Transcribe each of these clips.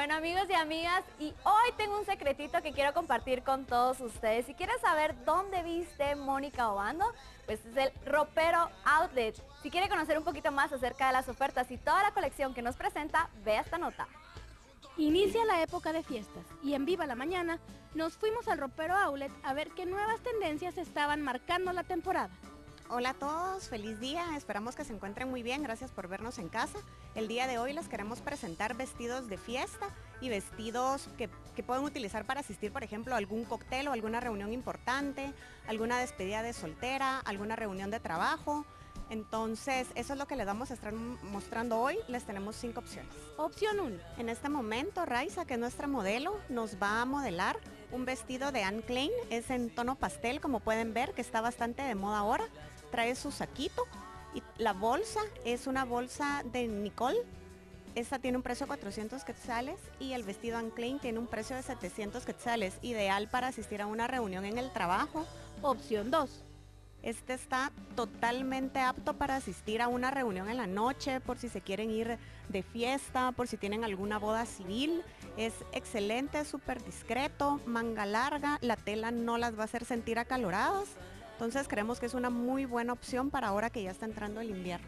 Bueno, amigos y amigas, y hoy tengo un secretito que quiero compartir con todos ustedes. Si quieres saber dónde viste Mónica Obando, pues es el Ropero Outlet. Si quiere conocer un poquito más acerca de las ofertas y toda la colección que nos presenta, ve esta nota. Inicia la época de fiestas y en Viva la Mañana nos fuimos al Ropero Outlet a ver qué nuevas tendencias estaban marcando la temporada. Hola a todos, feliz día, esperamos que se encuentren muy bien, gracias por vernos en casa. El día de hoy les queremos presentar vestidos de fiesta y vestidos que pueden utilizar para asistir, por ejemplo, a algún cóctel o alguna reunión importante, alguna despedida de soltera, alguna reunión de trabajo. Entonces, eso es lo que les vamos a estar mostrando hoy. Les tenemos 5 opciones. Opción 1. En este momento, Raiza, que es nuestra modelo, nos va a modelar un vestido de Anne Klein. Es en tono pastel, como pueden ver, que está bastante de moda ahora. Trae su saquito y la bolsa es una bolsa de Nicole. Esta tiene un precio de 400 quetzales y el vestido Anne Klein tiene un precio de 700 quetzales. Ideal para asistir a una reunión en el trabajo. Opción 2. Este está totalmente apto para asistir a una reunión en la noche, por si se quieren ir de fiesta, por si tienen alguna boda civil. Es excelente, súper discreto, manga larga, la tela no las va a hacer sentir acaloradas. Entonces creemos que es una muy buena opción para ahora que ya está entrando el invierno.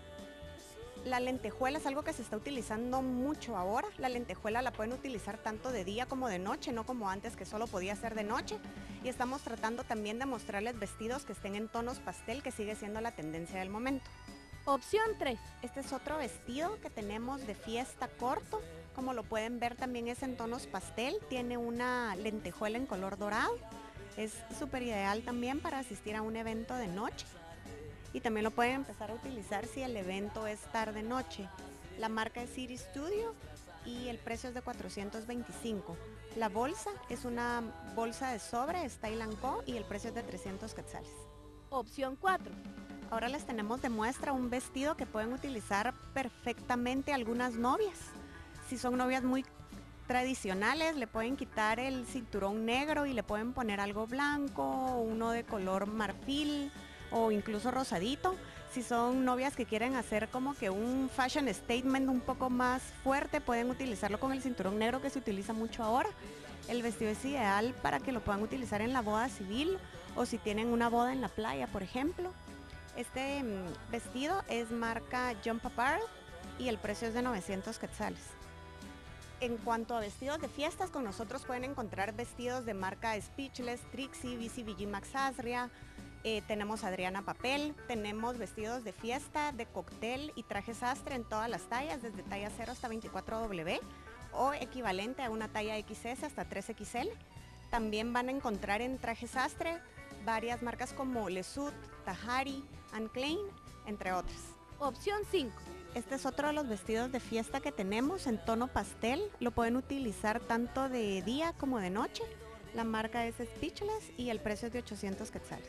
La lentejuela es algo que se está utilizando mucho ahora. La lentejuela la pueden utilizar tanto de día como de noche, no como antes que solo podía ser de noche. Y estamos tratando también de mostrarles vestidos que estén en tonos pastel, que sigue siendo la tendencia del momento. Opción 3. Este es otro vestido que tenemos de fiesta corto. Como lo pueden ver, también es en tonos pastel. Tiene una lentejuela en color dorado. Es súper ideal también para asistir a un evento de noche. Y también lo pueden empezar a utilizar si el evento es tarde-noche. La marca es City Studio y el precio es de 425. La bolsa es una bolsa de sobre Style & Co y el precio es de 300 quetzales. Opción 4. Ahora les tenemos de muestra un vestido que pueden utilizar perfectamente algunas novias. Si son novias muy tradicionales, le pueden quitar el cinturón negro y le pueden poner algo blanco, uno de color marfil o incluso rosadito. Si son novias que quieren hacer como que un fashion statement un poco más fuerte, pueden utilizarlo con el cinturón negro que se utiliza mucho ahora. El vestido es ideal para que lo puedan utilizar en la boda civil o si tienen una boda en la playa, por ejemplo. Este vestido es marca Jump Apparel y el precio es de 900 quetzales. En cuanto a vestidos de fiestas, con nosotros pueden encontrar vestidos de marca Speechless, Trixie, BCBG Max Azria. Tenemos Adriana Papel, tenemos vestidos de fiesta, de cóctel y trajes sastre en todas las tallas, desde talla 0 hasta 24W o equivalente a una talla XS hasta 3XL. También van a encontrar en trajes sastre varias marcas como Lesut, Tahari, Anne Klein, entre otras. Opción 5. Este es otro de los vestidos de fiesta que tenemos en tono pastel. Lo pueden utilizar tanto de día como de noche. La marca es Speechless y el precio es de 800 quetzales.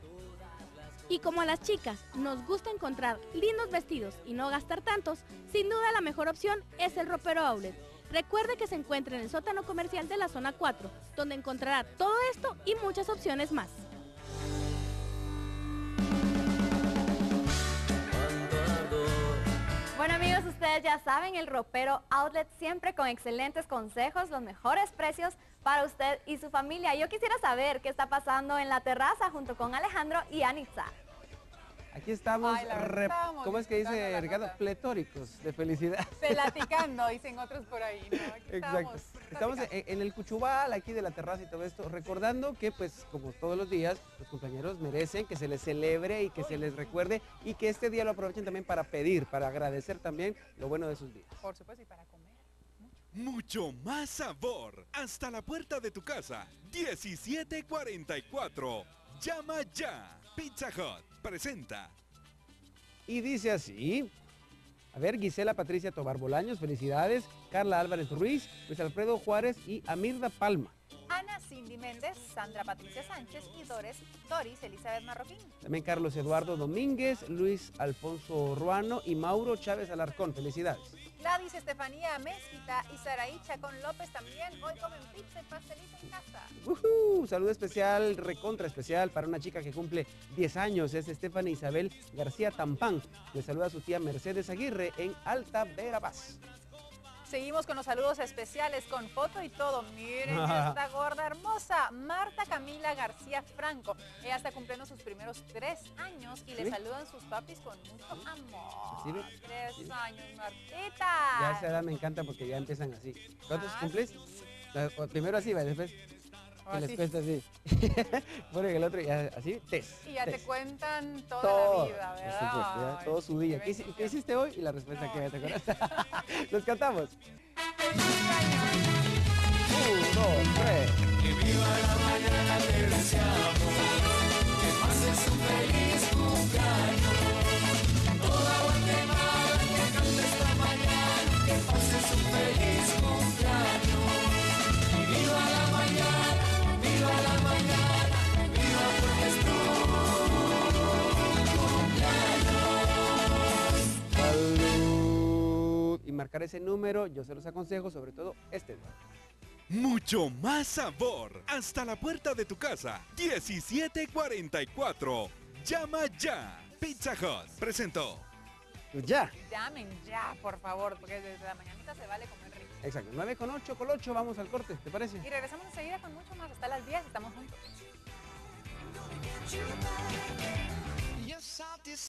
Y como a las chicas nos gusta encontrar lindos vestidos y no gastar tantos, sin duda la mejor opción es el Ropero Outlet. Recuerde que se encuentra en el sótano comercial de la zona 4, donde encontrará todo esto y muchas opciones más. Bueno, amigos, ustedes ya saben, el Ropero Outlet siempre con excelentes consejos, los mejores precios para usted y su familia. Yo quisiera saber qué está pasando en la terraza junto con Alejandro y Anitza. Aquí estamos, ¿cómo es que dice disfrutando la Ricardo? nota. Pletóricos de felicidad. Platicando, dicen otros por ahí, ¿no? Aquí Exacto. Estamos platicando. en el Cuchubal, aquí de la terraza y todo esto, recordando que, pues, como todos los días, los compañeros merecen que se les celebre y que se les recuerde y que este día lo aprovechen también para pedir, para agradecer también lo bueno de sus días. Por supuesto, y para comer. Mucho más sabor. Hasta la puerta de tu casa. 1744. Llama ya. Pizza Hut presenta. Y dice así. A ver, Gisela Patricia Tobar Bolaños, felicidades. Carla Álvarez Ruiz, Luis Alfredo Juárez y Amirda Palma. Ana Cindy Méndez, Sandra Patricia Sánchez y Doris Elizabeth Marroquín. También Carlos Eduardo Domínguez, Luis Alfonso Ruano y Mauro Chávez Alarcón. Felicidades. Gladys Estefanía Mezquita y Saraí Chacón López también hoy comen pizza y pastelito en casa. Saludo especial, recontra especial para una chica que cumple 10 años. Es Stephanie Isabel García Tampán. Le saluda a su tía Mercedes Aguirre en Alta Verapaz. Seguimos con los saludos especiales, con foto y todo. Miren esta gorda hermosa, Marta Camila García Franco. Ella está cumpliendo sus primeros 3 años y le saludan sus papis con mucho amor. ¿Sí ve? 3 años, Martita. Ya a esa edad me encanta porque ya empiezan así. ¿Cuántos cumples? Primero así, va, después que les cuesta así. Ponen el otro y ya, así, Y ya test. te cuentan toda Todo, la vida, por ¿verdad? supuesto, ya, todo su día. Ay, ¿Qué hiciste hoy? Y la respuesta que te acuerdas. Los cantamos. 1, 2, 3. Salud. Y marcar ese número, yo se los aconsejo, sobre todo este día. Mucho más sabor. Hasta la puerta de tu casa. 1744. Llama ya. Pizza Hut presentó. Ya. Llamen ya, por favor, porque desde la mañanita se vale comer rico. Exacto. 9:08, Colocho, vamos al corte, ¿te parece? Y regresamos enseguida con mucho más. Hasta las 10, estamos juntos.